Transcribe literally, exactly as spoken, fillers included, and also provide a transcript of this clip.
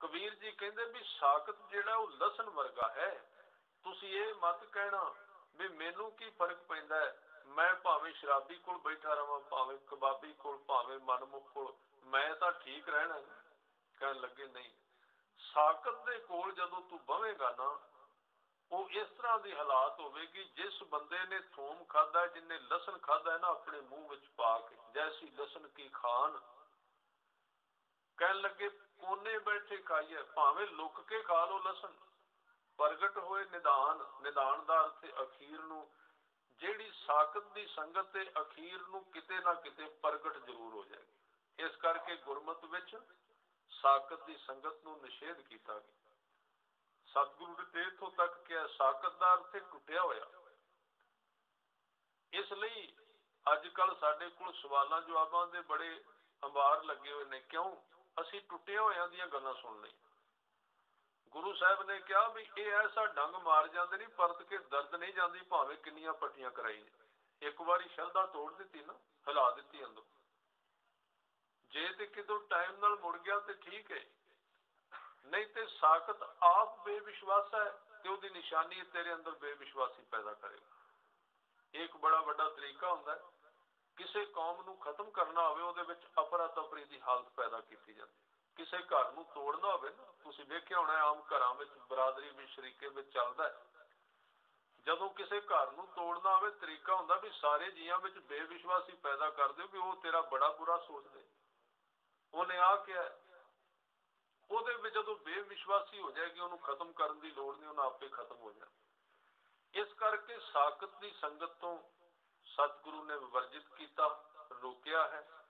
कबीर जी कहते भी साकत जिहड़ा वो लसन वर्गा है। तुसी ये मत कहना भी मैनू की फर्क पैंदा है, मैं भावें शराबी कोल बैठा रहां, भावें कबाबी कोल, भावें मनमुख कोल, मैं तो ठीक रहना। कहन लगे नहीं, साकत दे कोल जदों तू बवेगा ना, वो इस तरह की हालात होगी जिस बंदे ने थूम खाधा, जिन्हें लसन खाधा है ना अपने मुंह विच पा के, जैसी लसन की खान। कह लगे कोने बैठे खाइए, भावें लुक के खा लो लसन, प्रगट होए निदान। निदान दा अर्थ अखीर नूं, जिहड़ी साकत दी संगत ते अखीर नूं किते ना किते प्रगट जरूर हो जाएगी। इस करके गुरमत विच साकत दी संगत नूं निषेध कीता गया। सतगुरु ने इत्थों तक किया साकत दा अर्थ टुटिया होया। इसलिए अजकल साडे कोल सवालां जवाबां दे बड़े अंबार लगे हुए ने। क्यों? असीं टुटिया होयां दीयां गल्लां सुन लई। गुरु साहब ने कहा भी ये ऐसा डंग मार जाते नहीं, परत के दर्द नहीं जाती, भावें किन्नियां पट्टियां कराई। एक बारी शरधा तोड़ दी ना, हिला दी अंदर, जे ते कितों टाइम नाल मुड़ गया तो ठीक है, नहीं तो साकत आप बेविश्वास है तो उसकी निशानी तेरे अंदर बेविश्वासी पैदा करेगा। एक बड़ा बड़ा तरीका होंदा है, किसी कौम नूं खत्म करना होवे उहदे विच अफरा तफरी की हालत पैदा की जाती। किसी घर नूं तोड़ना होवे ना, तुसीं वेखिया होना आम घरां विच बरादरी विच शरीके विच चलदा है, जदों किसी घर नूं तोड़ना होवे तरीका हुंदा भी सारे जीआं विच बेविश्वासी पैदा कर दिओ भी वो तेरा बड़ा बुरा सोचदे, उहने आ किया। ਉਹਦੇ ਵਿੱਚ ਜਦੋਂ ਬੇਵਿਸ਼ਵਾਸੀ ਹੋ ਜਾਏਗੀ ਉਹਨੂੰ ਖਤਮ ਕਰਨ ਦੀ ਲੋੜ ਨਹੀਂ, ਉਹਨਾਂ ਆਪੇ ਖਤਮ ਹੋ ਜਾਣਾ। ਇਸ ਕਰਕੇ ਸਾਕਤ ਦੀ ਸੰਗਤ ਤੋਂ ਸਤਿਗੁਰੂ ਨੇ ਵਿਵਰਜਿਤ ਕੀਤਾ, ਰੋਕਿਆ ਹੈ।